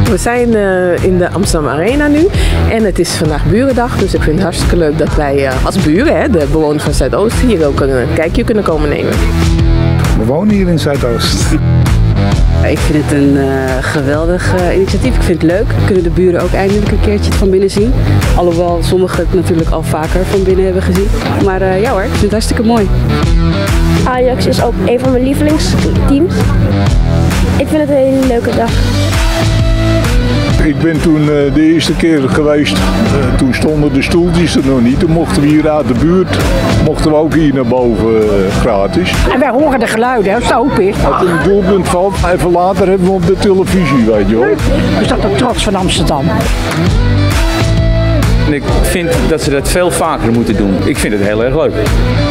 We zijn in de Amsterdam Arena nu en het is vandaag Burendag, dus ik vind het hartstikke leuk dat wij als buren, de bewoners van Zuidoost, hier ook een kijkje kunnen komen nemen. We wonen hier in Zuidoost. Ik vind het een geweldig initiatief. Ik vind het leuk. Kunnen de buren ook eindelijk een keertje van binnen zien. Alhoewel sommigen het natuurlijk al vaker van binnen hebben gezien. Maar ja hoor, ik vind het hartstikke mooi. Ajax is ook een van mijn lievelingsteams. Ik vind het een hele leuke dag. Ik ben toen de eerste keer geweest, toen stonden de stoeltjes er nog niet. Toen mochten we hier uit de buurt, mochten we ook hier naar boven gratis. En wij horen de geluiden, als het open is. Als er een doelpunt valt, even later hebben we op de televisie, weet je wel. Is dat de trots van Amsterdam? Ik vind dat ze dat veel vaker moeten doen. Ik vind het heel erg leuk.